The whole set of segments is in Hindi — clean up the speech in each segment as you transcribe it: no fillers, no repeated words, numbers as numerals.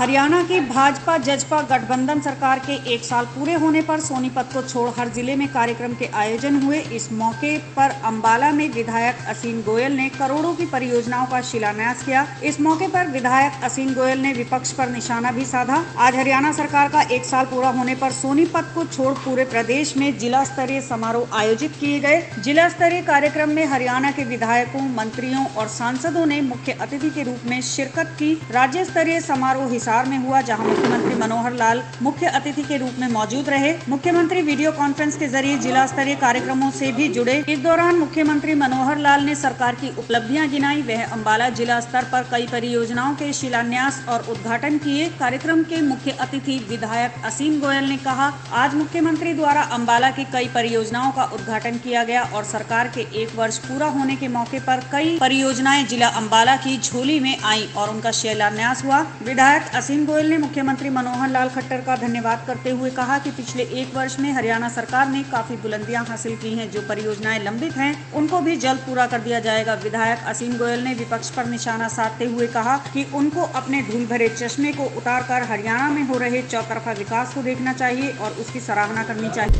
हरियाणा की भाजपा जजपा गठबंधन सरकार के 1 साल पूरे होने पर सोनीपत को छोड़ हर जिले में कार्यक्रम के आयोजन हुए। इस मौके पर अंबाला में विधायक असीम गोयल ने करोड़ों की परियोजनाओं का शिलान्यास किया। इस मौके पर विधायक असीम गोयल ने विपक्ष पर निशाना भी साधा। आज हरियाणा सरकार का 1 साल पूरा होने पर सोनीपत को छोड़ पूरे प्रदेश में जिला स्तरीय समारोह आयोजित किए गए। जिला स्तरीय कार्यक्रम में हरियाणा के विधायकों, मंत्रियों और सांसदों ने मुख्य अतिथि के रूप में शिरकत की। राज्य स्तरीय समारोह हिसार में हुआ, जहां मुख्यमंत्री मनोहर लाल मुख्य अतिथि के रूप में मौजूद रहे। मुख्यमंत्री वीडियो कॉन्फ्रेंस के जरिए जिला स्तरीय कार्यक्रमों से भी जुड़े। इस दौरान मुख्यमंत्री मनोहर लाल ने सरकार की उपलब्धियां गिनाई। वह अंबाला जिला स्तर पर कई परियोजनाओं के शिलान्यास और उद्घाटन किए। कार्यक्रम के मुख्य अतिथि विधायक असीम गोयल ने कहा, आज मुख्यमंत्री द्वारा अंबाला की कई परियोजनाओं का उद्घाटन किया गया और सरकार के 1 वर्ष पूरा होने के मौके पर कई परियोजनाएं जिला अंबाला की झोली में आई और उनका शिलान्यास हुआ। विधायक असीम गोयल ने मुख्यमंत्री मनोहर लाल खट्टर का धन्यवाद करते हुए कहा कि पिछले 1 वर्ष में हरियाणा सरकार ने काफी बुलंदियां हासिल की हैं। जो परियोजनाएं लंबित हैं उनको भी जल्द पूरा कर दिया जाएगा। विधायक असीम गोयल ने विपक्ष पर निशाना साधते हुए कहा कि उनको अपने धूल भरे चश्मे को उतारकर हरियाणा में हो रहे चौतरफा विकास को देखना चाहिए और उसकी सराहना करनी चाहिए।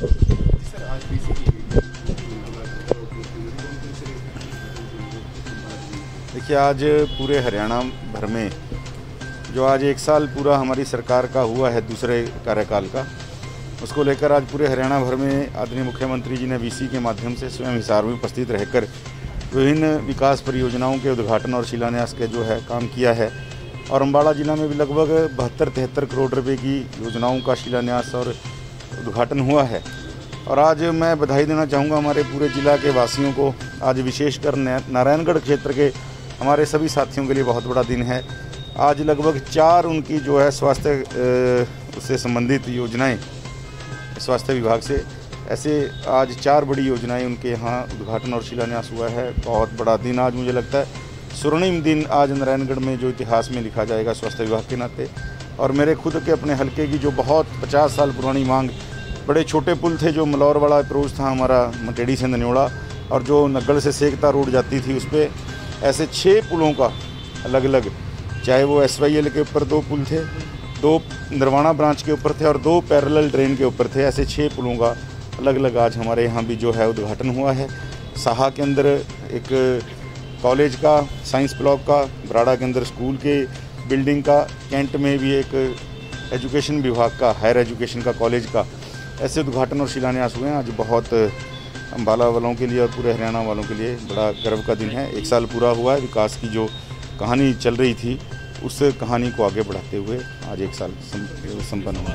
देखिए, आज पूरे हरियाणा भर में जो आज 1 साल पूरा हमारी सरकार का हुआ है दूसरे कार्यकाल का, उसको लेकर आज पूरे हरियाणा भर में आदरणीय मुख्यमंत्री जी ने वीसी के माध्यम से स्वयं हिसार में उपस्थित रहकर विभिन्न विकास परियोजनाओं के उद्घाटन और शिलान्यास के जो है काम किया है। और अम्बाला जिला में भी लगभग 72-73 करोड़ रुपए की योजनाओं का शिलान्यास और उद्घाटन हुआ है। और आज मैं बधाई देना चाहूँगा हमारे पूरे जिला के वासियों को। आज विशेषकर नारायणगढ़ क्षेत्र के हमारे सभी साथियों के लिए बहुत बड़ा दिन है। आज लगभग 4 उनकी जो है स्वास्थ्य से संबंधित योजनाएं, स्वास्थ्य विभाग से ऐसे आज 4 बड़ी योजनाएं उनके यहाँ उद्घाटन और शिलान्यास हुआ है। बहुत बड़ा दिन आज मुझे लगता है, स्वर्णिम दिन आज नारायणगढ़ में जो इतिहास में लिखा जाएगा स्वास्थ्य विभाग के नाते। और मेरे खुद के अपने हलके की जो बहुत 50 साल पुरानी मांग, बड़े छोटे पुल थे जो मलौर वाला अप्रोच था हमारा मटेड़ी से नन्योड़ा और जो नग्गड़ से सेकता रोड जाती थी, उस पर ऐसे 6 पुलों का अलग अलग, चाहे वो SYL के ऊपर 2 पुल थे, 2 नरवाना ब्रांच के ऊपर थे और 2 पैरेलल ड्रेन के ऊपर थे, ऐसे 6 पुलों का अलग अलग आज हमारे यहाँ भी जो है उद्घाटन हुआ है। साहा के अंदर एक कॉलेज का, साइंस ब्लॉक का, बराड़ा के अंदर स्कूल के बिल्डिंग का, कैंट में भी एक एजुकेशन विभाग का, हायर एजुकेशन का कॉलेज का, ऐसे उद्घाटन और शिलान्यास हुए हैं। आज बहुत अम्बाला वालों के लिए और पूरे हरियाणा वालों के लिए बड़ा गर्व का दिन है। 1 साल पूरा हुआ है। विकास की जो कहानी चल रही थी उस कहानी को आगे बढ़ाते हुए आज 1 साल संपन्न हुआ।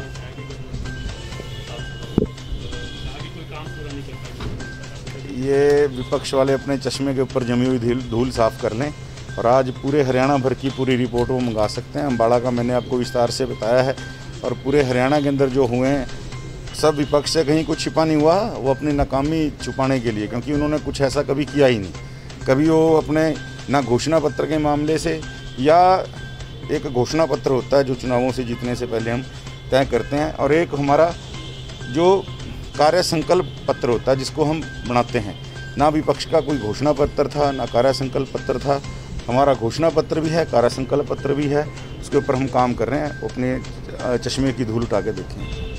ये विपक्ष वाले अपने चश्मे के ऊपर जमी हुई धूल साफ कर लें और आज पूरे हरियाणा भर की पूरी रिपोर्ट वो मंगा सकते हैं। अम्बाला का मैंने आपको विस्तार से बताया है और पूरे हरियाणा के अंदर जो हुए हैं सब विपक्ष से कहीं कुछ छिपा नहीं हुआ। वो अपनी नाकामी छुपाने के लिए, क्योंकि उन्होंने कुछ ऐसा कभी किया ही नहीं। कभी वो अपने ना घोषणा पत्र के मामले से, या एक घोषणा पत्र होता है जो चुनावों से जीतने से पहले हम तय करते हैं, और एक हमारा जो कार्य संकल्प पत्र होता है जिसको हम बनाते हैं। ना विपक्ष का कोई घोषणा पत्र था, ना कार्य संकल्प पत्र था। हमारा घोषणा पत्र भी है, कार्य संकल्प पत्र भी है, उसके ऊपर हम काम कर रहे हैं। अपने चश्मे की धूल उठा के देखें।